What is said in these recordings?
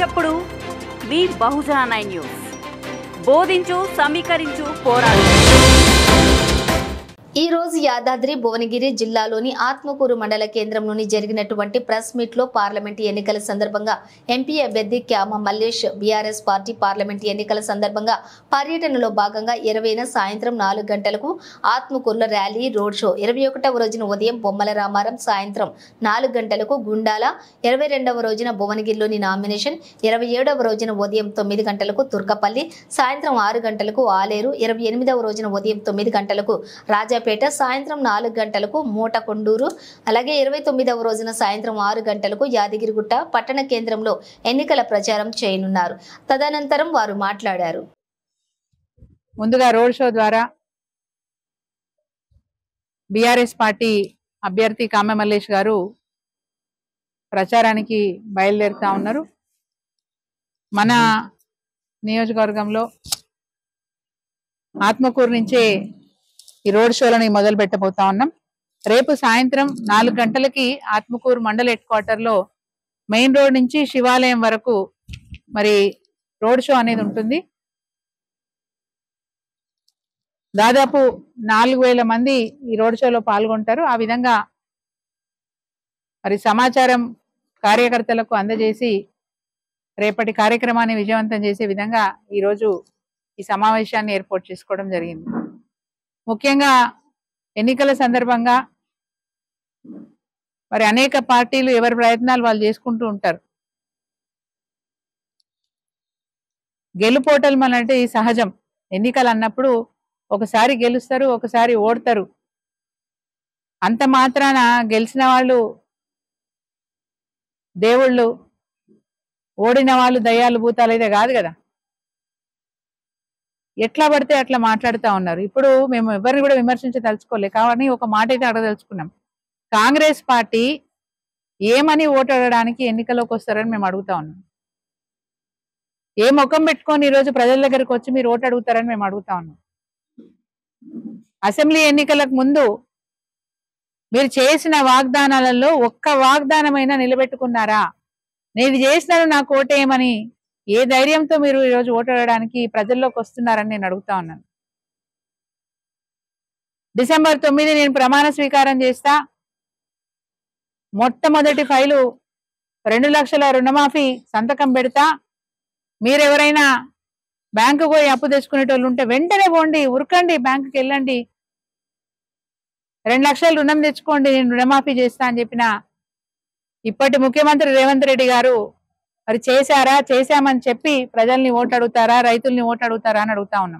ఎప్పుడు మీ బహుజన 9 న్యూస్. బోధించు, సమీకరించు, పోరాడు. ఈ రోజు యాదాద్రి భువనగిరి జిల్లాలోని ఆత్మకూరు మండల కేంద్రంలోని జరిగినటువంటి ప్రెస్ మీట్ లో పార్లమెంట్ ఎన్నికల సందర్భంగా ఎంపీ అభ్యర్థి Kyama Mallesh BRS party parliament ఎన్నికల సందర్భంగా పర్యటనలో భాగంగా 20న సాయంత్రం 4 గంటలకు ఆత్మకూరులో ర్యాలీ రోడ్ షో, 21వ రోజున ఉదయం బొమ్మల రామారం సాయంత్రం 4 గంటలకు గుండాల, 22వ రోజున భువనగిరిలోని నామినేషన్, 27వ రోజున ఉదయం 9 గంటలకు తుర్కపల్లి, సాయంత్రం 6 గంటలకు ఆలేరు, 28వ రోజున ఉదయం 9 గంటలకు రాజా సాయంత్రం 4 గంటలకు మూటకొండూరు, అలాగే 29వ రోజున సాయంత్రం 6 గంటలకు యాదగిరిగుట్ట పట్టణ కేంద్రంలో ఎన్నికల ప్రచారం చేయనున్నారు. తదనంతరం వారు మాట్లాడారు. ముందుగా రోడ్ షో ద్వారా బీఆర్ఎస్ పార్టీ అభ్యర్థి కామె మల్లేష్ గారు ప్రచారానికి బయలుదేరుతా ఉన్నారు. మన నియోజకవర్గంలో ఆత్మకూరు నుంచే ఈ రోడ్ షోలని మొదలు పెట్టబోతా ఉన్నాం. రేపు సాయంత్రం 4 గంటలకి ఆత్మకూరు మండల హెడ్ క్వార్టర్ లో మెయిన్ రోడ్ నుంచి శివాలయం వరకు మరి రోడ్ షో అనేది ఉంటుంది. దాదాపు 4000 మంది ఈ రోడ్ షోలో పాల్గొంటారు. ఆ విధంగా మరి సమాచారం కార్యకర్తలకు అందజేసి రేపటి కార్యక్రమాన్ని విజయవంతం చేసే విధంగా ఈరోజు ఈ సమావేశాన్ని ఏర్పాటు చేసుకోవడం జరిగింది. ముఖ్యంగా ఎన్నికల సందర్భంగా మరి అనేక పార్టీలు ఎవరి ప్రయత్నాలు వాళ్ళు చేసుకుంటూ ఉంటారు. గెలుపోటలు అంటే సహజం. ఎన్నికలు అన్నప్పుడు ఒకసారి గెలుస్తారు, ఒకసారి ఓడతారు. అంత మాత్రాన గెలిచిన వాళ్ళు దేవుళ్ళు, ఓడిన వాళ్ళు దయ్యాలు భూతాలు అయితే కాదు కదా. ఎట్లా పడితే అట్లా మాట్లాడుతూ ఉన్నారు. ఇప్పుడు మేము ఎవరిని కూడా విమర్శించదలుచుకోలే, కానీ ఒక మాట అయితే అడగదలుచుకున్నాం. కాంగ్రెస్ పార్టీ ఏమని ఓటు అడగడానికి ఎన్నికల్లోకి వస్తారని మేము అడుగుతా ఉన్నాం. ఏ ముఖం పెట్టుకొని ఈరోజు ప్రజల దగ్గరకు వచ్చి మీరు ఓటు అడుగుతారని మేము అడుగుతా ఉన్నాం. అసెంబ్లీ ఎన్నికలకు ముందు మీరు చేసిన వాగ్దానాలలో ఒక్క వాగ్దానమైనా నిలబెట్టుకున్నారా? నేను చేసినాను, నాకు ఓటేయమని ఏ ధైర్యంతో మీరు ఈరోజు ఓటు అడగడానికి ప్రజల్లోకి వస్తున్నారని నేను అడుగుతా ఉన్నాను. డిసెంబర్ 9 నేను ప్రమాణ స్వీకారం చేస్తా, మొట్టమొదటి ఫైలు 2 లక్షల రుణమాఫీ సంతకం పెడతా, మీరెవరైనా బ్యాంకు పోయి అప్పు తెచ్చుకునేటోళ్ళు ఉంటే వెంటనే పోండి, ఉరకండి, బ్యాంకుకి వెళ్ళండి, 2 లక్షలు రుణం తెచ్చుకోండి, నేను రుణమాఫీ చేస్తా అని చెప్పిన ఇప్పటి ముఖ్యమంత్రి రేవంత్ రెడ్డి గారు మరి చేశారా? చేశామని చెప్పి ప్రజల్ని ఓటు అడుగుతారా, రైతుల్ని ఓటు అడుగుతారా అని అడుగుతా ఉన్నాం.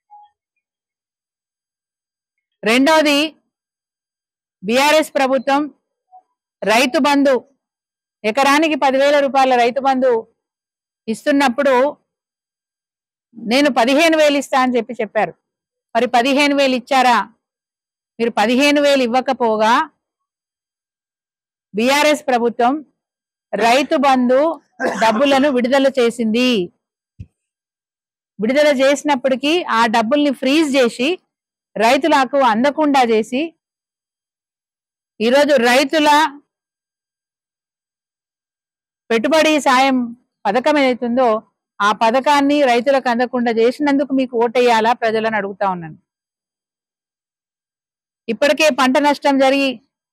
రెండోది, బీఆర్ఎస్ ప్రభుత్వం రైతు బంధు ఎకరానికి 10,000 రూపాయల రైతు బంధు ఇస్తున్నప్పుడు నేను 15,000 ఇస్తా అని చెప్పారు. మరి 15,000 ఇచ్చారా? మీరు 15,000 ఇవ్వకపోగా బీఆర్ఎస్ ప్రభుత్వం రైతు బంధు డబ్బులను విడుదల చేసింది. విడుదల చేసినప్పటికీ ఆ డబ్బుల్ని ఫ్రీజ్ చేసి రైతులకు అందకుండా చేసి ఈరోజు రైతుల పెట్టుబడి సాయం పథకం ఏదైతుందో ఆ పథకాన్ని రైతులకు అందకుండా చేసినందుకు మీకు ఓటేయాలా ప్రజలను అడుగుతా ఉన్నాను. ఇప్పటికే పంట నష్టం జరిగి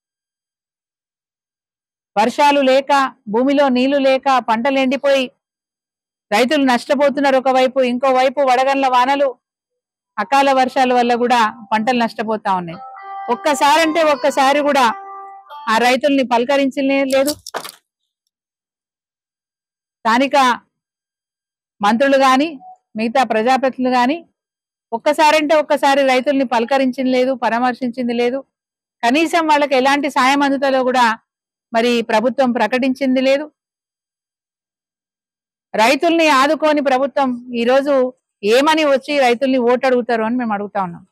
వర్షాలు లేక, భూమిలో నీళ్లు లేక పంటలు ఎండిపోయి రైతులు నష్టపోతున్నారు ఒకవైపు. ఇంకోవైపు వడగండ్ల వానలు, అకాల వర్షాల వల్ల కూడా పంటలు నష్టపోతా ఉన్నాయి. ఒక్కసారి కూడా ఆ రైతుల్ని పలకరించలే లేదు. స్థానిక మంత్రులు కానీ మిగతా ప్రజాప్రతినిధులు కానీ ఒక్కసారి రైతుల్ని పలకరించింది లేదు, పరామర్శించింది లేదు. కనీసం వాళ్ళకి ఎలాంటి సాయం అందుతుందో కూడా మరి ప్రభుత్వం ప్రకటించింది లేదు. రైతుల్ని ఆదుకోని ప్రభుత్వం ఈరోజు ఏమని వచ్చి రైతుల్ని ఓటు అడుగుతారు అని మేము అడుగుతా ఉన్నాం.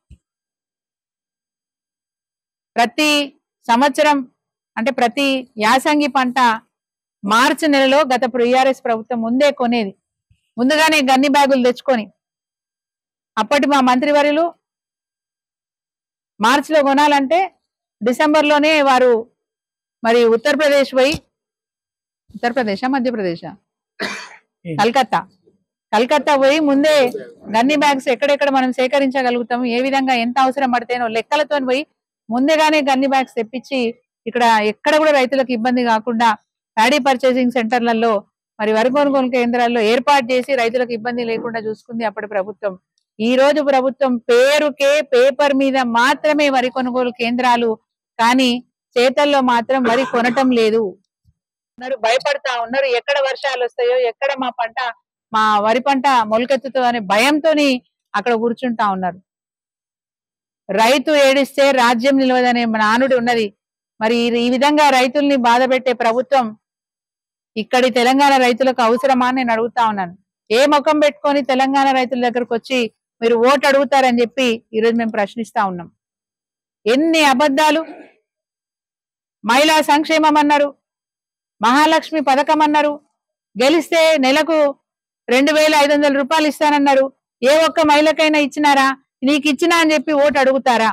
ప్రతి సంవత్సరం అంటే ప్రతి యాసంగి పంట మార్చి నెలలో గత బీఆర్ఎస్ ప్రభుత్వం ముందే కొనేది. ముందుగానే గన్ని బ్యాగులు తెచ్చుకొని అప్పటి మా మంత్రివర్యులు మార్చిలో కొనాలంటే డిసెంబర్లోనే వారు మరి ఉత్తరప్రదేశ్ పోయి, ఉత్తరప్రదేశా మధ్యప్రదేశా కలకత్తా పోయి ముందే గన్ని బ్యాగ్స్ ఎక్కడెక్కడ మనం సేకరించగలుగుతాము, ఏ విధంగా ఎంత అవసరం పడితేనో లెక్కలతో పోయి ముందుగానే గన్ని బ్యాగ్స్ తెప్పించి ఇక్కడ ఎక్కడ కూడా రైతులకు ఇబ్బంది కాకుండా ప్యాడీ పర్చేసింగ్ సెంటర్లలో మరి వరి కొనుగోలు కేంద్రాల్లో ఏర్పాటు చేసి రైతులకు ఇబ్బంది లేకుండా చూసుకుంది అప్పటి ప్రభుత్వం. ఈ రోజు ప్రభుత్వం పేరుకే పేపర్ మీద మాత్రమే వరి కొనుగోలు కేంద్రాలు, కానీ చేతల్లో మాత్రం వరి కొనటం లేదు. భయపడతా ఉన్నారు, ఎక్కడ వర్షాలు వస్తాయో, ఎక్కడ మా వరి పంట మొలకెత్తుతో అనే భయంతోని అక్కడ కూర్చుంటా ఉన్నారు. రైతు ఏడిస్తే రాజ్యం నిలవదనే నానుడి ఉన్నది. మరి ఈ విధంగా రైతుల్ని బాధ పెట్టే ప్రభుత్వం ఇక్కడి తెలంగాణ రైతులకు అవసరమా అని నేను అడుగుతా ఉన్నాను. ఏ ముఖం పెట్టుకొని తెలంగాణ రైతుల దగ్గరకు వచ్చి మీరు ఓటు అడుగుతారని చెప్పి ఈరోజు మేము ప్రశ్నిస్తా ఉన్నాం. ఎన్ని అబద్ధాలు! మహిళా సంక్షేమం అన్నారు, మహాలక్ష్మి పథకం అన్నారు, గెలిస్తే నెలకు 2500 రూపాయలు ఇస్తానన్నారు. ఏ ఒక్క మహిళకైనా ఇచ్చినారా? నీకు ఇచ్చినా అని చెప్పి ఓటు అడుగుతారా?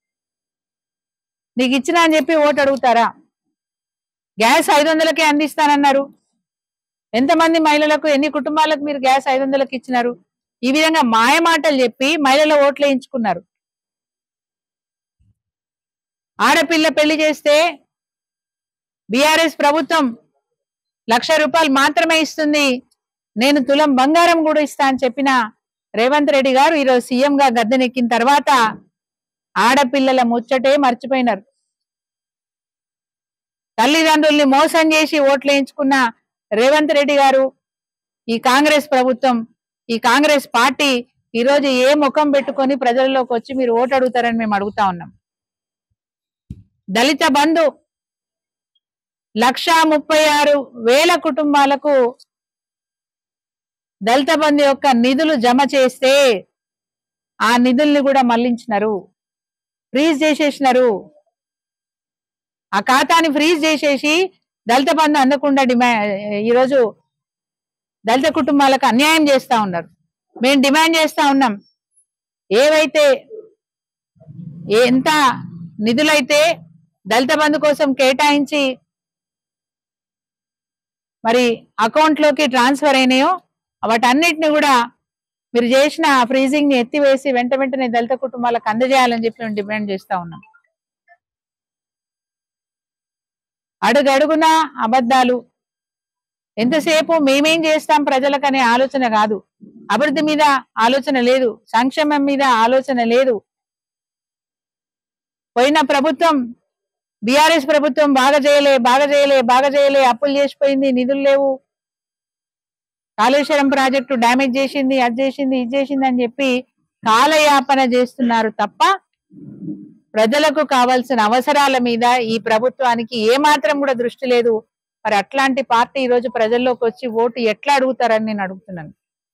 నీకు ఇచ్చినా అని చెప్పి ఓటు అడుగుతారా? గ్యాస్ 500కే అందిస్తానన్నారు. ఎంతమంది మహిళలకు, ఎన్ని కుటుంబాలకు మీరు గ్యాస్ 500కి ఇచ్చినారు? ఈ విధంగా మాయ మాటలు చెప్పి మహిళల ఓట్లు వేయించుకున్నారు. ఆడపిల్ల పెళ్లి చేస్తే బీఆర్ఎస్ ప్రభుత్వం 1,00,000 రూపాయలు మాత్రమే ఇస్తుంది, నేను తులం బంగారం కూడా ఇస్తా అని చెప్పిన రేవంత్ రెడ్డి గారు ఈరోజు సీఎంగా గద్దెనెక్కిన తర్వాత ఆడపిల్లల ముచ్చటే మర్చిపోయినారు. తల్లిదండ్రుల్ని మోసం చేసి ఓట్లు వేయించుకున్న రేవంత్ రెడ్డి గారు, ఈ కాంగ్రెస్ ప్రభుత్వం, ఈ కాంగ్రెస్ పార్టీ ఈరోజు ఏ ముఖం పెట్టుకొని ప్రజల్లోకి వచ్చి మీరు ఓటు అడుగుతారని మేము అడుగుతా ఉన్నాం. దళిత బంధు 1,36,000 కుటుంబాలకు దళిత బంధు యొక్క నిధులు జమ చేస్తే ఆ నిధుల్ని కూడా మళ్లించినారు, ఫ్రీజ్ చేసేసినారు. ఆ ఖాతాని ఫ్రీజ్ చేసేసి దళిత బంధు అందకుండా ఈరోజు దళిత కుటుంబాలకు అన్యాయం చేస్తా ఉన్నారు. మేము డిమాండ్ చేస్తా ఉన్నాం, ఏవైతే ఎంత నిధులైతే దళిత బంధు కోసం కేటాయించి మరి అకౌంట్లోకి ట్రాన్స్ఫర్ అయినాయో వాటన్నిటిని కూడా మీరు చేసిన ఫ్రీజింగ్ ని ఎత్తివేసి వెంటనే దళిత కుటుంబాలకు అందజేయాలని చెప్పి మేము డిమాండ్ చేస్తా ఉన్నాం. అడుగడుగున అబద్ధాలు. ఎంతసేపు మేమేం చేస్తాం ప్రజలకనే ఆలోచన కాదు, అభివృద్ధి మీద ఆలోచన లేదు, సంక్షేమం మీద ఆలోచన లేదు. పోయిన ప్రభుత్వం బీఆర్ఎస్ ప్రభుత్వం బాగా చేయలే, అప్పులు చేసిపోయింది, నిధులు లేవు, కాళేశ్వరం ప్రాజెక్టు డ్యామేజ్ చేసింది, అది చేసింది, ఇది చేసింది అని చెప్పి కాలయాపన చేస్తున్నారు తప్ప ప్రజలకు కావాల్సిన అవసరాల మీద ఈ ప్రభుత్వానికి ఏమాత్రం కూడా దృష్టి లేదు. మరి అట్లాంటి పార్టీ ఈరోజు ప్రజల్లోకి వచ్చి ఓటు ఎట్లా అడుగుతారని నేను అడుగుతున్నాను.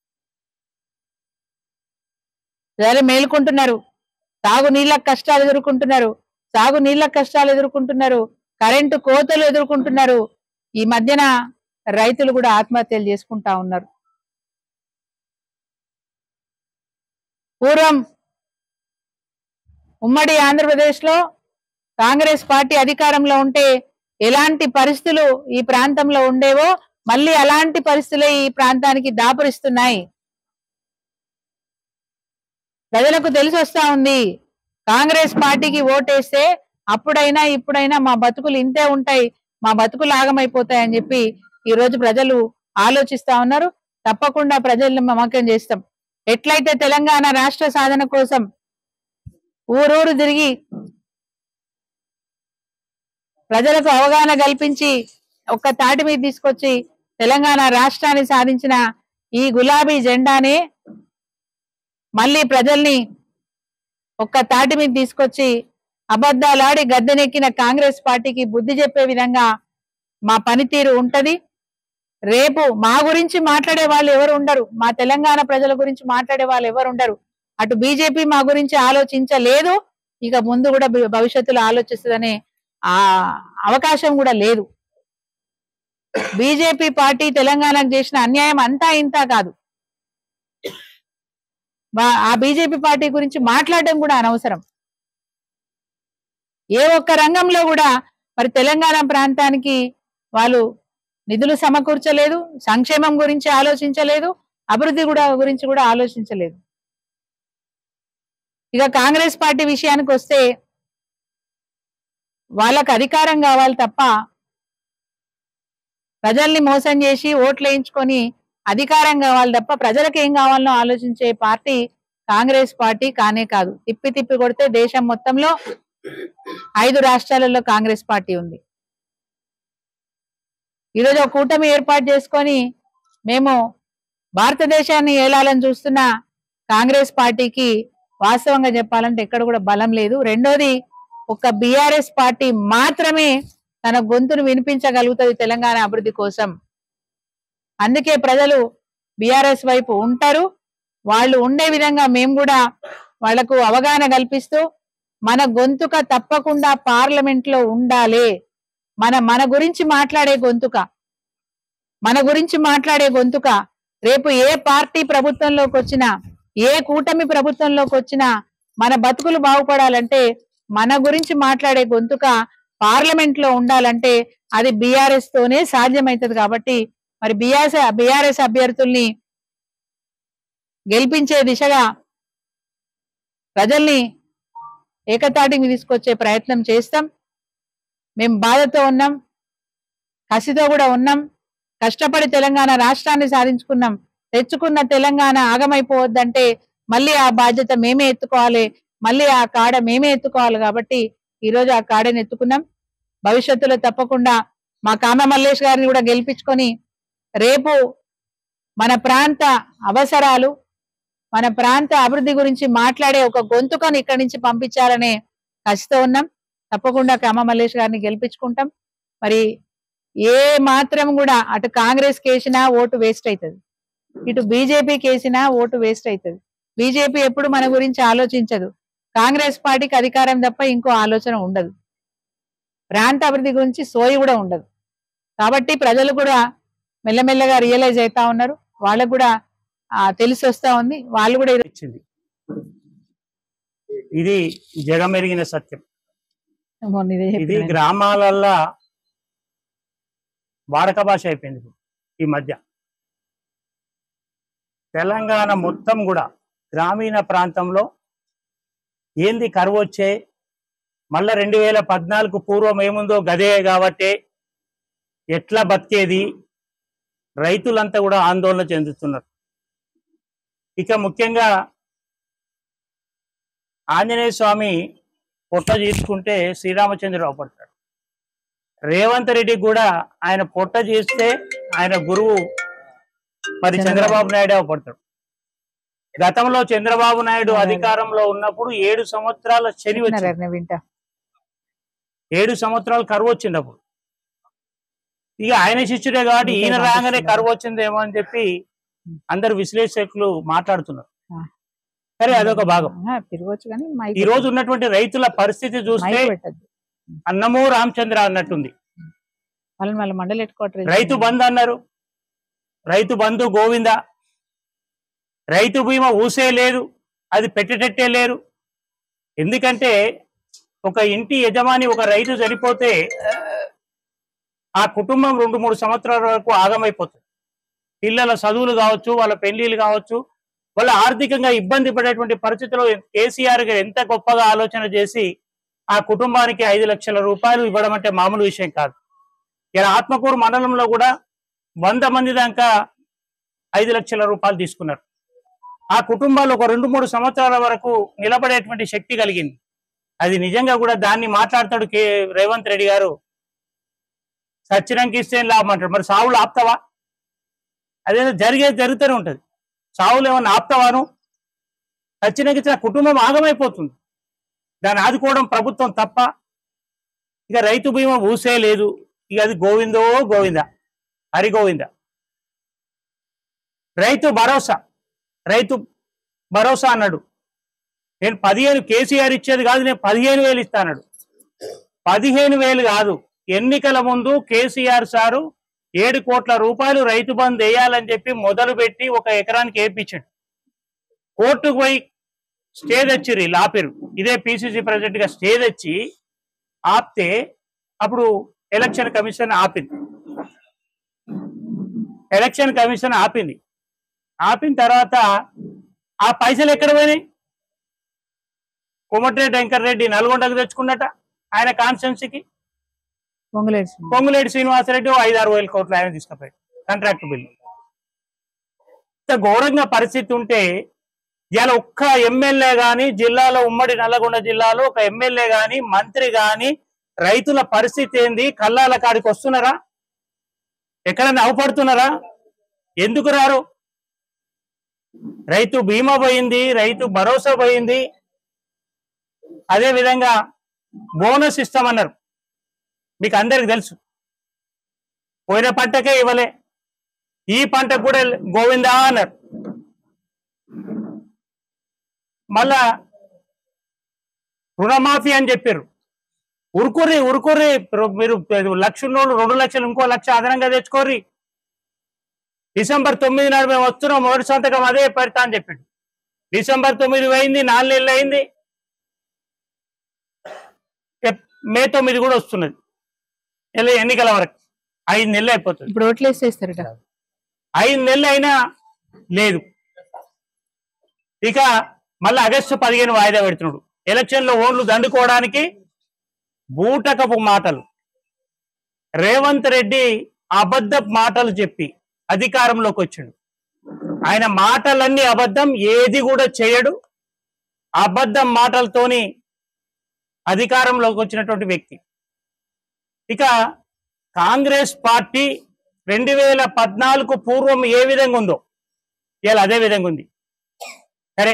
ప్రజలు మేలుకుంటున్నారు, తాగునీళ్ళ కష్టాలు ఎదుర్కొంటున్నారు, కరెంటు కోతలు ఎదుర్కొంటున్నారు. ఈ మధ్యన రైతులు కూడా ఆత్మహత్యలు చేసుకుంటా ఉన్నారు. పూర్వం ఉమ్మడి ఆంధ్రప్రదేశ్ లో కాంగ్రెస్ పార్టీ అధికారంలో ఉంటే ఎలాంటి పరిస్థితులు ఈ ప్రాంతంలో ఉండేవో మళ్ళీ అలాంటి పరిస్థితులే ఈ ప్రాంతానికి దాపురిస్తున్నాయి. ప్రజలకు తెలిసి వస్తా ఉంది, కాంగ్రెస్ పార్టీకి ఓటేస్తే అప్పుడైనా ఇప్పుడైనా మా బతుకులు ఇంతే ఉంటాయి, మా బతుకులు ఆగమైపోతాయని చెప్పి ఈ రోజు ప్రజలు ఆలోచిస్తా ఉన్నారు. తప్పకుండా ప్రజల్ని మమకం చేస్తాం. ఎట్లయితే తెలంగాణ రాష్ట్ర సాధన కోసం ఊరూరు తిరిగి ప్రజలకు అవగాహన కల్పించి ఒక్క తాటి మీద తీసుకొచ్చి తెలంగాణ రాష్ట్రాన్ని సాధించిన ఈ గులాబీ జెండానే మళ్ళీ ప్రజల్ని ఒక్క తాటి మీద తీసుకొచ్చి అబద్ధాలాడి గద్దెనెక్కిన కాంగ్రెస్ పార్టీకి బుద్ధి చెప్పే విధంగా మా పనితీరు ఉంటది. రేపు మా గురించి మాట్లాడే వాళ్ళు ఎవరు ఉండరు, మా తెలంగాణ ప్రజల గురించి మాట్లాడే వాళ్ళు ఎవరు ఉండరు. అటు బీజేపీ మా గురించి ఆలోచించలేదు, ఇక ముందు కూడా భవిష్యత్తులో ఆలోచిస్తుందనే ఆ అవకాశం కూడా లేదు. బీజేపీ పార్టీ తెలంగాణకు చేసిన అన్యాయం అంతా ఇంతా కాదు. ఆ బీజేపీ పార్టీ గురించి మాట్లాడడం కూడా అనవసరం. ఏ ఒక్క రంగంలో కూడా మరి తెలంగాణ ప్రాంతానికి వాళ్ళు నిధులు సమకూర్చలేదు, సంక్షేమం గురించి ఆలోచించలేదు, అభివృద్ధి గురించి కూడా ఆలోచించలేదు. ఇక కాంగ్రెస్ పార్టీ విషయానికి వస్తే వాళ్ళకు అధికారం కావాలి తప్ప ప్రజల్ని మోసం చేసి ఓట్లు వేయించుకొని అధికారం కావాలి తప్ప ప్రజలకు ఏం కావాలనో ఆలోచించే పార్టీ కాంగ్రెస్ పార్టీ కానే కాదు. తిప్పి తిప్పి కొడితే దేశం మొత్తంలో 5 రాష్ట్రాలలో కాంగ్రెస్ పార్టీ ఉంది. ఈరోజు ఒక కూటమి ఏర్పాటు చేసుకొని మేము భారతదేశాన్ని ఏలాలని చూస్తున్న కాంగ్రెస్ పార్టీకి వాస్తవంగా చెప్పాలంటే ఎక్కడ కూడా బలం లేదు. రెండోది, ఒక బీఆర్ఎస్ పార్టీ మాత్రమే తన గొంతును వినిపించగలుగుతుంది తెలంగాణ అభివృద్ధి కోసం. అందుకే ప్రజలు బీఆర్ఎస్ వైపు ఉంటారు. వాళ్ళు ఉండే విధంగా మేము కూడా వాళ్లకు అవగాహన కల్పిస్తూ మన గొంతుక తప్పకుండా పార్లమెంట్ లో ఉండాలి. మన గురించి మాట్లాడే గొంతుక, మన గురించి మాట్లాడే గొంతుక రేపు ఏ పార్టీ ప్రభుత్వంలోకి వచ్చినా, ఏ కూటమి ప్రభుత్వంలోకి వచ్చినా మన బతుకులు బాగుపడాలంటే మన గురించి మాట్లాడే గొంతుక పార్లమెంట్ లో ఉండాలంటే అది బీఆర్ఎస్ తోనే సాధ్యమవుతుంది. కాబట్టి మరి బీఆర్ఎస్ అభ్యర్థుల్ని గెలిపించే దిశగా ప్రజల్ని ఏకతాటికి తీసుకొచ్చే ప్రయత్నం చేస్తాం. మేము బాధతో ఉన్నాం, కసితో కూడా ఉన్నాం. కష్టపడి తెలంగాణ రాష్ట్రాన్ని సాధించుకున్నాం. తెచ్చుకున్న తెలంగాణ ఆగమైపోవద్దంటే మళ్ళీ ఆ బాధ్యత మేమే ఎత్తుకోవాలి, మళ్ళీ ఆ కాడ మేమే ఎత్తుకోవాలి. కాబట్టి ఈరోజు ఆ కాడని ఎత్తుకున్నాం. భవిష్యత్తులో తప్పకుండా మా కామ మల్లేష్ గారిని కూడా గెలిపించుకొని రేపు మన ప్రాంత అవసరాలు, మన ప్రాంత అభివృద్ధి గురించి మాట్లాడే ఒక గొంతుకను ఇక్కడి నుంచి పంపించాలనే కసితో ఉన్నాం. తప్పకుండా కామ మల్లేష్ గారిని గెలిపించుకుంటాం. మరి ఏ మాత్రం కూడా అటు కాంగ్రెస్ కేసినా ఓటు వేస్ట్ అవుతుంది, ఇటు బీజేపీ కేసినా ఓటు వేస్ట్ అవుతుంది. బీజేపీ ఎప్పుడు మన గురించి ఆలోచించదు, కాంగ్రెస్ పార్టీకి అధికారం తప్ప ఇంకో ఆలోచన ఉండదు, ప్రాంత అభివృద్ధి గురించి సోయి కూడా ఉండదు. కాబట్టి ప్రజలు కూడా మెల్లమెల్లగా రియలైజ్ అవుతా ఉన్నారు, వాళ్ళకు కూడా తెలిసి వస్తా ఉంది. వాళ్ళు కూడా ఇచ్చింది. ఇది జగమెరిగిన సత్యం. ఇది గ్రామాలల్లో వాడక భాష అయిపోయింది ఈ మధ్య. తెలంగాణ మొత్తం కూడా గ్రామీణ ప్రాంతంలో ఏంది కరువు వచ్చే, మళ్ళా 2014 పూర్వం ఏముందో గదే కాబట్టి ఎట్లా బతికేది, రైతులంతా కూడా ఆందోళన చెందుతున్నారు. ఇక ముఖ్యంగా ఆంజనేయ స్వామి పొట్ట తీసుకుంటే శ్రీరామచంద్రరావు పడతాడు. రేవంత్ రెడ్డి కూడా ఆయన పొట్ట చేస్తే ఆయన గురువు మరి చంద్రబాబు నాయుడు పడతాడు. గతంలో చంద్రబాబు నాయుడు అధికారంలో ఉన్నప్పుడు 7 సంవత్సరాల శని వచ్చింది, 7 సంవత్సరాలు కరువు వచ్చినప్పుడు. ఇక ఆయన శిష్యుడే కాబట్టి ఈయన రాగానే కరువు వచ్చిందేమో అని చెప్పి అందరు విశ్లేషకులు మాట్లాడుతున్నారు. సరే, అదొక భాగం. ఈ రోజు ఉన్నటువంటి రైతుల పరిస్థితి చూస్తే అన్నమో రామచంద్ర అన్నట్టుంది. రైతు బంధు అన్నారు, రైతు బంధు గోవింద. రైతు బీమా ఊసే లేదు, అది పెట్టేటట్టే లేరు. ఎందుకంటే ఒక ఇంటి యజమాని ఒక రైతు చనిపోతే ఆ కుటుంబం 2-3 సంవత్సరాల వరకు ఆగమైపోతుంది. పిల్లల చదువులు కావచ్చు, వాళ్ళ పెళ్లిళ్ళు కావచ్చు, వాళ్ళ ఆర్థికంగా ఇబ్బంది పడేటువంటి పరిస్థితిలో కేసీఆర్ గారు ఎంత గొప్పగా ఆలోచన చేసి ఆ కుటుంబానికి 5 లక్షల రూపాయలు ఇవ్వడం అంటే మామూలు విషయం కాదు. ఇలా ఆత్మకూరు మండలంలో కూడా 100 మంది దాకా 5 లక్షల రూపాయలు తీసుకున్నారు. ఆ కుటుంబాలు ఒక 2-3 సంవత్సరాల వరకు నిలబడేటువంటి శక్తి కలిగింది. అది నిజంగా కూడా దాన్ని మాట్లాడతాడు రేవంత్ రెడ్డి గారు. సచ్చినంకి ఇస్తే లాభం అంటాడు. మరి సావులు ఆపుతావా? అదేదో జరుగుతూనే ఉంటుంది. సావులు ఏమన్నా ఆపుతావాను? సచ్చినంకి ఇచ్చిన కుటుంబం ఆగమైపోతుంది. దాన్ని ఆదుకోవడం ప్రభుత్వం తప్ప. ఇక రైతు బీమా ఊసే లేదు. ఇక అది గోవిందో గోవింద, హరి గోవింద. రైతు భరోసా అన్నాడు. నేను 15 కేసీఆర్ ఇచ్చేది కాదు, నేను 15,000 ఇస్తా అన్నాడు. 15,000 కాదు, ఎన్నికల ముందు కేసీఆర్ సారు 7 కోట్ల రూపాయలు రైతు బంధు వేయాలని చెప్పి మొదలుపెట్టి 1 ఎకరానికి వేయించాడు. కోర్టుకు పోయి స్టే తెచ్చిర్రు, ఆపిరు. ఇదే పిసిసి ప్రెసిడెంట్ గా స్టే తెచ్చి ఆపితే అప్పుడు ఎలక్షన్ కమిషన్ ఆపింది. ఎలక్షన్ కమిషన్ ఆపింది. ఆపిన తర్వాత ఆ పైసలు ఎక్కడ పోయినాయి? కోమటిరెడ్డి వెంకటరెడ్డి నల్గొండకు తెచ్చుకున్నట ఆయన కాన్స్టిట్యున్సీకి. పొంగులేటి శ్రీనివాసరెడ్డి 5-6 వేల కోట్లు ఆయన తీసుకుపోయాడు కాంట్రాక్ట్ బిల్లు. ఇంత ఘోరంగా పరిస్థితి ఉంటే ఇవాళ ఒక్క ఎమ్మెల్యే గాని జిల్లాలో, ఉమ్మడి నల్లగొండ జిల్లాలో ఒక ఎమ్మెల్యే గాని మంత్రి గాని రైతుల పరిస్థితి ఏంది? కల్లాల కాడికి వస్తున్నారా? ఎక్కడన్నా అవపడుతున్నారా? ఎందుకు రారు? రైతు బీమా పోయింది, రైతు భరోసా పోయింది, అదే విధంగా బోనస్ ఇస్తామన్నారు. మీకు అందరికి తెలుసు, పోయిన పంటకే ఇవ్వలే, ఈ పంటకు కూడా గోవిందా అన్నారు. మళ్ళా రుణమాఫీ అని చెప్పారు. ఉరుకుర్రి మీరు 1 లక్ష ఉన్నోళ్ళు 2 లక్షలు, ఇంకో 1 లక్ష అదనంగా తెచ్చుకోర్రి, డిసెంబర్ 9 నాడు మేము వస్తున్నాం, మొదటి సంతకం అదే పెడతా అని చెప్పిండు. డిసెంబర్ 9 అయింది, 4 నెలలు అయింది, మే 9 కూడా వస్తున్నది, ఎన్నికల వరకు 5 నెలలు అయిపోతుంది. ఇప్పుడు ఓట్లు వేసేస్తారట. 5 నెలలు అయినా లేదు. ఇక మళ్ళీ ఆగస్టు 15 వాయిదా పెడుతున్నాడు. ఎలక్షన్ లో ఓట్లు దండుకోవడానికి బూటకపు మాటలు. రేవంత్ రెడ్డి అబద్ధపు మాటలు చెప్పి అధికారంలోకి వచ్చిండు. ఆయన మాటలన్నీ అబద్ధం, ఏది కూడా చేయడు. అబద్ధం మాటలతోని అధికారంలోకి వచ్చినటువంటి వ్యక్తి. ఇక కాంగ్రెస్ పార్టీ 2014 పూర్వం ఏ విధంగా ఉందో ఇలా అదే విధంగా ఉంది. సరే,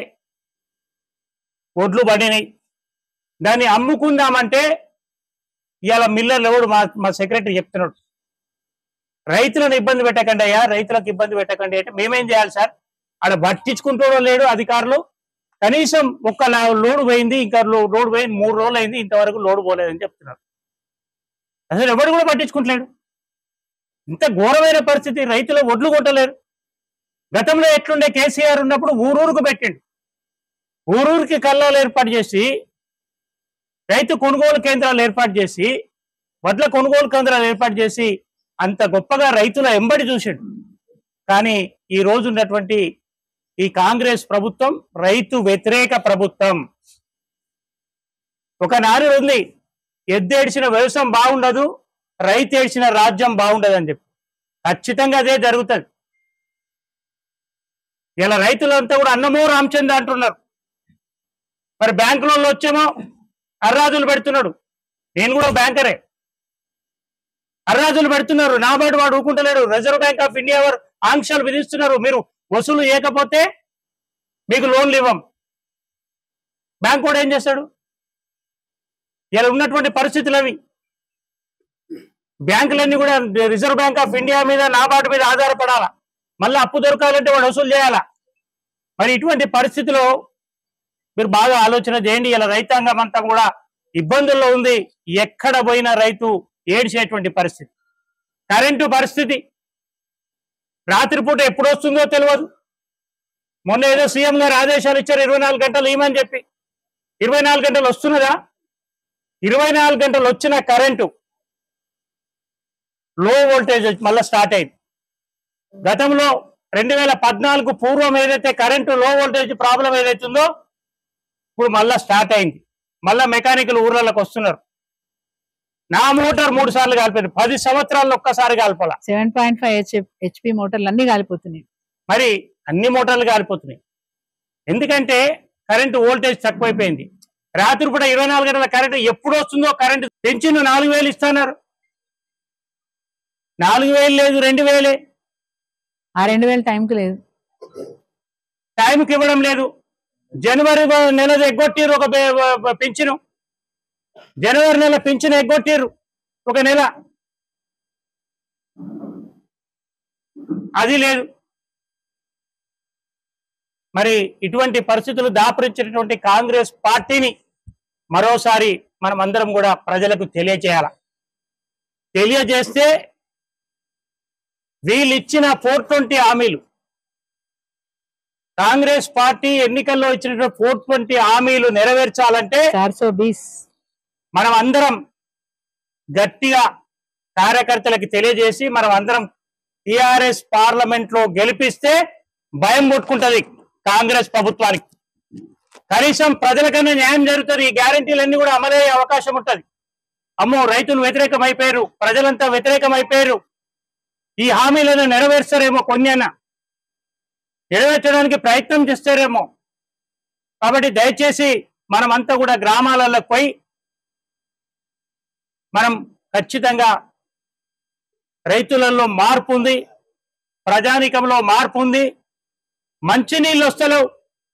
ఒడ్లు పడినాయి, దాన్ని అమ్ముకుందామంటే ఇవాళ మిల్లర్లు ఎవడు మా సెక్రటరీ చెప్తున్నాడు, రైతులను ఇబ్బంది పెట్టకండి అయ్యా, రైతులకు ఇబ్బంది పెట్టకండి అంటే మేమేం చేయాలి సార్? ఆడ పట్టించుకుంటూ లేడు అధికారులు. కనీసం ఒక్క లోడు పోయింది, ఇంకా లోడు పోయింది 3 రోజులు అయింది, ఇంతవరకు లోడు పోలేదని చెప్తున్నారు. అసలు ఎవరు కూడా పట్టించుకుంటలేడు. ఇంత ఘోరమైన పరిస్థితి, రైతులు ఒడ్లు కొట్టలేరు. గతంలో ఎట్లుండే, కేసీఆర్ ఉన్నప్పుడు ఊరూరుకు పెట్టిండు, ఊరూరికి కల్లాలు ఏర్పాటు చేసి, రైతు కొనుగోలు కేంద్రాలు ఏర్పాటు చేసి, వడ్ల కొనుగోలు కేంద్రాలు ఏర్పాటు చేసి అంత గొప్పగా రైతుల ఎంబడి చూసాడు. కానీ ఈ రోజు ఉన్నటువంటి ఈ కాంగ్రెస్ ప్రభుత్వం రైతు వ్యతిరేక ప్రభుత్వం. ఒక నారు ఉంది, ఎద్దు ఏడ్చిన వ్యవసాయం బాగుండదు, రైతు ఏడ్చిన రాజ్యం బాగుండదు అని చెప్పి. ఖచ్చితంగా అదే జరుగుతుంది. ఇలా రైతులంతా కూడా అన్నమో రామచంద్ర అంటున్నారు. మరి బ్యాంకులలో వచ్చేమో అర్రాజులు పెడుతున్నాడు. నేను కూడా బ్యాంకరే. అర్రాజులు పెడుతున్నారు, నాబార్డు వాడు ఊకుంటలేడు, రిజర్వ్ బ్యాంక్ ఆఫ్ ఇండియా వారు ఆంక్షలు విధిస్తున్నారు. మీరు వసూలు చేయకపోతే మీకు లోన్లు ఇవ్వం. బ్యాంక్ కూడా ఏం చేస్తాడు? ఇలా ఉన్నటువంటి పరిస్థితులు అవి. బ్యాంకులన్నీ కూడా రిజర్వ్ బ్యాంక్ ఆఫ్ ఇండియా మీద, నాబార్డు మీద ఆధారపడాలా. మళ్ళీ అప్పు దొరకాలంటే వాడు వసూలు చేయాలా. మరి ఇటువంటి పరిస్థితిలో మీరు బాగా ఆలోచన చేయండి. ఇలా రైతాంగం అంతా కూడా ఇబ్బందుల్లో ఉంది. ఎక్కడ పోయినా రైతు ఏడ్చేటువంటి పరిస్థితి. కరెంటు పరిస్థితి రాత్రిపూట ఎప్పుడు వస్తుందో తెలియదు. మొన్న ఏదో సీఎం గారు ఆదేశాలు ఇచ్చారు 24 గంటలు ఇవ్వమని చెప్పి. 24 గంటలు వస్తున్నదా? 24 గంటలు వచ్చిన కరెంటు లో వోల్టేజ్ మళ్ళీ స్టార్ట్ అయింది. గతంలో 2014 పూర్వం ఏదైతే కరెంటు లో వోల్టేజ్ ప్రాబ్లం ఏదైతుందో ఇప్పుడు మళ్ళా స్టార్ట్ అయింది. మళ్ళా మెకానికల్ ఊర్లలోకి వస్తున్నారు. నా మోటార్ 3 సార్లు కాలిపోయింది. 10 సంవత్సరాల్లో ఒక్కసారి కాలిపోలా. 7.5 HP మోటార్లు అన్ని కాలిపోతున్నాయి. మరి అన్ని మోటార్లు కాలిపోతున్నాయి. ఎందుకంటే కరెంటు వోల్టేజ్ తక్కువైపోయింది. రాత్రి కూడా 24 గంటల కరెంటు ఎప్పుడు వస్తుందో కరెంటు పెంచిన 4000 ఇస్తున్నారు. 4000 లేదు, 2000. ఆ 2000 టైంకి లేదు, టైంకి ఇవ్వడం లేదు. జనవరి నెల ఎగ్గొట్టిరు ఒక పింఛను. జనవరి నెల పింఛను ఎగ్గొట్టిరు ఒక నెల, అది లేదు. మరి ఇటువంటి పరిస్థితులు దాపురించినటువంటి కాంగ్రెస్ పార్టీని మరోసారి మనం అందరం కూడా ప్రజలకు తెలియజేయాల. తెలియజేస్తే వీళ్ళు ఇచ్చిన 420 హామీలు, కాంగ్రెస్ పార్టీ ఎన్నికల్లో ఇచ్చినటువంటి 420 హామీలు నెరవేర్చాలంటే 420 మనం అందరం గట్టిగా కార్యకర్తలకు తెలియజేసి మనం అందరం టిఆర్ఎస్ పార్లమెంట్ లో గెలిపిస్తే భయం పుట్టుకుంటది కాంగ్రెస్ ప్రభుత్వానికి. కనీసం ప్రజలకన్నా న్యాయం జరుగుతుంది, ఈ గ్యారంటీలన్నీ కూడా అమలయ్యే అవకాశం ఉంటది. అమ్మో రైతులు వ్యతిరేకం అయిపోయారు, ప్రజలంతా వ్యతిరేకం అయిపోయారు, ఈ హామీలను నెరవేర్స్తారేమో, కొన్ని నెరవేర్చడానికి ప్రయత్నం చేస్తారేమో. కాబట్టి దయచేసి మనమంతా కూడా గ్రామాలలో పోయి మనం ఖచ్చితంగా రైతులలో మార్పు ఉంది, ప్రజానికంలో మార్పు ఉంది, మంచినీళ్ళు వస్తలేవు.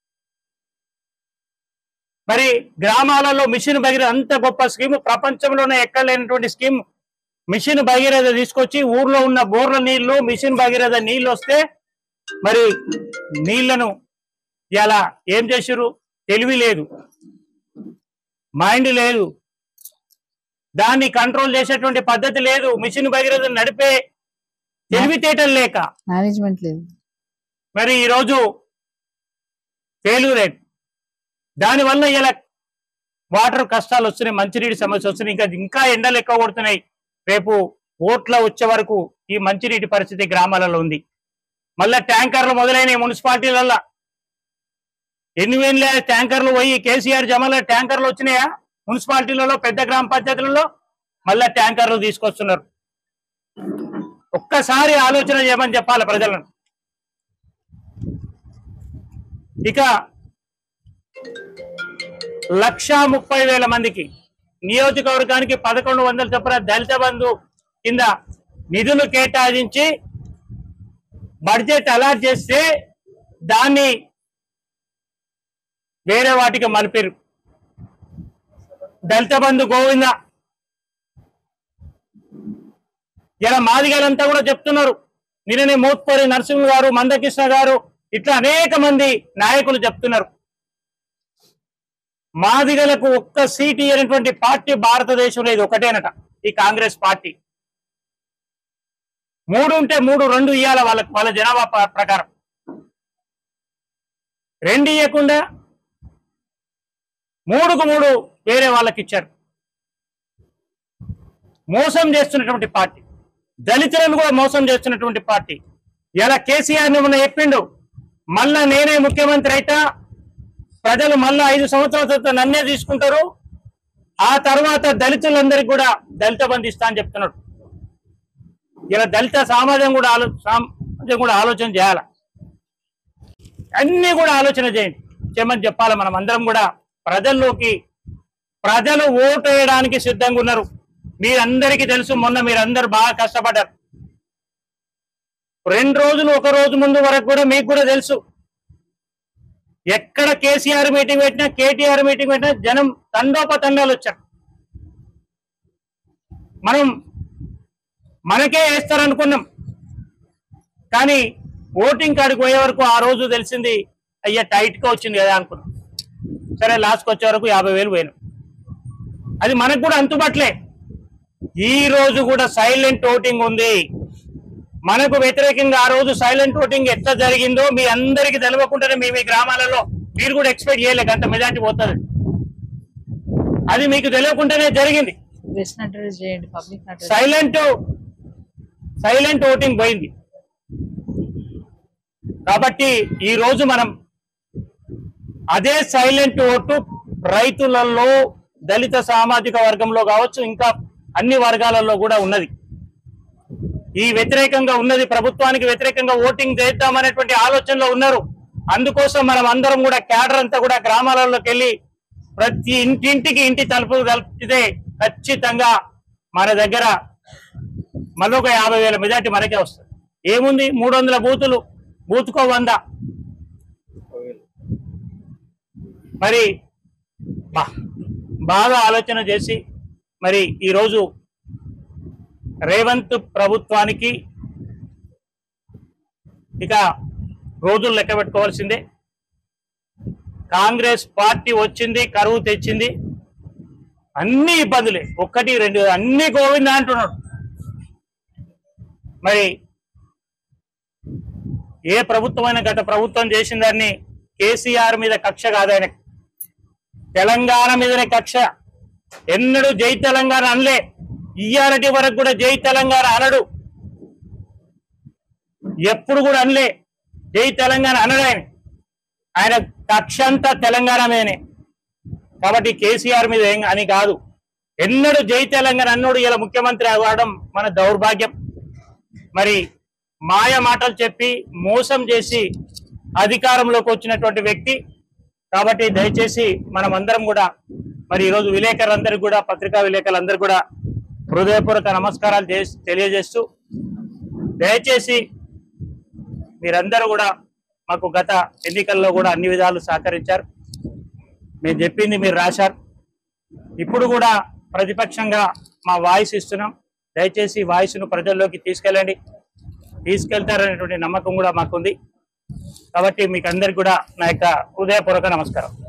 మరి గ్రామాలలో మిషన్ భగీరథ అంత గొప్ప స్కీమ్, ప్రపంచంలోనే ఎక్కడ లేనటువంటి స్కీమ్. మిషన్ భగీరథ తీసుకొచ్చి ఊర్లో ఉన్న బోర్ల నీళ్లు మిషన్ భగీరథ నీళ్ళు వస్తే మరి నీళ్లను ఇలా ఏం చేశారు? తెలివి లేదు, మైండ్ లేదు, దాన్ని కంట్రోల్ చేసేటువంటి పద్ధతి లేదు, మిషన్ భగీరథ నడిపే తెలివితేటలు లేక మేనేజ్మెంట్ లేదు. మరి ఈరోజు ఫెయిల్యూర్ రేట్, దానివల్ల ఇలా వాటర్ కష్టాలు వస్తున్నాయి, మంచినీటి సమస్య వస్తున్నాయి, ఇంకా ఎండలు ఎక్కువ కొడుతున్నాయి. రేపు ఓట్ల వచ్చే వరకు ఈ మంచినీటి పరిస్థితి గ్రామాలలో ఉంది. మళ్ళా ట్యాంకర్లు మొదలైనవి మున్సిపాలిటీలలో. ఎన్ని వేల ట్యాంకర్లు పోయి కేసీఆర్ జమాలో ట్యాంకర్లు వచ్చినాయా మున్సిపాలిటీలలో, పెద్ద గ్రామ పంచాయతీలలో? మళ్ళా ట్యాంకర్లు తీసుకొస్తున్నారు. ఒక్కసారి ఆలోచన చేయమని చెప్పాలి ప్రజలను. ఇక 1,30,000 మందికి నియోజకవర్గానికి 1,100 చొప్పున దళిత బంధు కింద నిధులు కేటాయించి బడ్జెట్ అలాట్ చేస్తే దాన్ని వేరే వాటికి మలిపారు. దళిత బంధు గోవింద. ఇలా మాదిగలంతా కూడా చెప్తున్నారు. నిన్ననే మోత్పూరి నరసింహ గారు, మందకృష్ణ గారు, ఇట్లా అనేక మంది నాయకులు చెప్తున్నారు. మాదిగలకు ఒక్క సీటు ఇవ్వనటువంటి పార్టీ భారతదేశంలో ఇది ఒకటేనట, ఈ కాంగ్రెస్ పార్టీ. 3 ఉంటే 3, 2 ఇవ్వాలి వాళ్ళ జనాభా ప్రకారం. 2 ఇవ్వకుండా 3కు 3 వేరే వాళ్ళకి ఇచ్చారు. మోసం చేస్తున్నటువంటి పార్టీ, దళితులను కూడా మోసం చేస్తున్నటువంటి పార్టీ. ఇలా కేసీఆర్ మొన్న చెప్పిండు, మళ్ళా నేనే ముఖ్యమంత్రి అయితా, ప్రజలు మళ్ళా 5 సంవత్సరాల తర్వాత నన్నే తీసుకుంటారు, ఆ తర్వాత దళితులందరికీ కూడా దళిత బంధు ఇస్తా అని చెప్తున్నాడు. ఇలా దళిత సమాజం కూడా ఆలోచన చేయాలి, అన్ని కూడా ఆలోచన చేయమని చెప్పాలి. మనం అందరం కూడా ప్రజల్లోకి, ప్రజలు ఓటు వేయడానికి సిద్ధంగా ఉన్నారు. మీరందరికీ తెలుసు, మొన్న మీరందరూ బాగా కష్టపడ్డారు. 2 రోజులు, 1 రోజు ముందు వరకు కూడా మీకు కూడా తెలుసు, ఎక్కడ కేసీఆర్ మీటింగ్ పెట్టినా, కేటీఆర్ మీటింగ్ పెట్టినా జనం తండోపతండాలు వచ్చారు. మనకే వేస్తారనుకున్నాం, కానీ ఓటింగ్ కాడికి పోయే వరకు ఆ రోజు తెలిసింది, అయ్యా టైట్గా వచ్చింది కదా అనుకున్నాం. సరే లాస్ట్కి వచ్చే వరకు 50,000 పోయినాం. అది మనకు కూడా అంతుబట్లే. ఈ రోజు కూడా సైలెంట్ ఓటింగ్ ఉంది. మనకు వ్యతిరేకంగా ఆ రోజు సైలెంట్ ఓటింగ్ ఎట్లా జరిగిందో మీ అందరికీ తెలియకుండానే మీ గ్రామాలలో మీరు కూడా ఎక్స్పెక్ట్ చేయలేక అంత మెజార్టీ పోతుంది. అది మీకు తెలియకుండానే జరిగింది. సైలెంట్ ఓటింగ్ పోయింది. కాబట్టి ఈ రోజు మనం అదే సైలెంట్ ఓటు రైతులలో, దళిత సామాజిక వర్గంలో కావచ్చు, ఇంకా అన్ని వర్గాలలో కూడా ఉన్నది. ఈ వ్యతిరేకంగా ఉన్నది, ప్రభుత్వానికి వ్యతిరేకంగా ఓటింగ్ చేద్దామనేటువంటి ఆలోచనలో ఉన్నారు. అందుకోసం మనం అందరం కూడా క్యాడర్ అంతా కూడా గ్రామాలలోకి వెళ్ళి ప్రతి ఇంటి తలుపులు తలిపితే ఖచ్చితంగా మన దగ్గర మరొక 50,000 మెజార్టీ మనకే వస్తుంది. ఏముంది, 300 బూతులు, బూతుకో 100. మరి బాగా ఆలోచన చేసి మరి ఈరోజు రేవంత్ ప్రభుత్వానికి ఇక రోజులు లెక్క పెట్టుకోవాల్సిందే. కాంగ్రెస్ పార్టీ వచ్చింది, కరువు తెచ్చింది, అన్ని ఇబ్బందులే, 1, 2 అన్ని గోవింద అంటున్నాడు. మరి ఏ ప్రభుత్వమైన గత ప్రభుత్వం చేసిన దాన్ని కేసీఆర్ మీద కక్ష కాదు, ఆయన తెలంగాణ మీదనే కక్ష. ఎన్నడూ జై తెలంగాణ అనలే, ఇయ్యాలటి వరకు కూడా జై తెలంగాణ అనడు. ఎప్పుడు కూడా అనలే జై తెలంగాణ అనడు ఆయన కక్ష అంతా తెలంగాణ మీదనే. కాబట్టి కేసీఆర్ మీద ఏం అని కాదు, ఎన్నడూ జై తెలంగాణ అన్నోడు ఇలా ముఖ్యమంత్రి అవ్వడం మన దౌర్భాగ్యం. మరి మాయ మాటలు చెప్పి మోసం చేసి అధికారంలోకి వచ్చినటువంటి వ్యక్తి. కాబట్టి దయచేసి మనం అందరం కూడా మరి ఈరోజు విలేకరులందరికీ కూడా, పత్రికా విలేకరులందరూ కూడా హృదయపూర్వక నమస్కారాలు తెలియజేస్తూ, దయచేసి మీరందరూ కూడా మాకు గత ఎన్నికల్లో కూడా అన్ని విధాలు సహకరించారు. మేము చెప్పింది మీరు రాశారు. ఇప్పుడు కూడా ప్రతిపక్షంగా మా వాయిస్ ఇస్తున్నాం. దయచేసి వాయిస్ను ప్రజల్లోకి తీసుకెళ్ళండి, తీసుకెళ్తారనేటువంటి నమ్మకం కూడా మాకుంది. కాబట్టి మీకు అందరికి కూడా నా యొక్క హృదయపూర్వక నమస్కారం.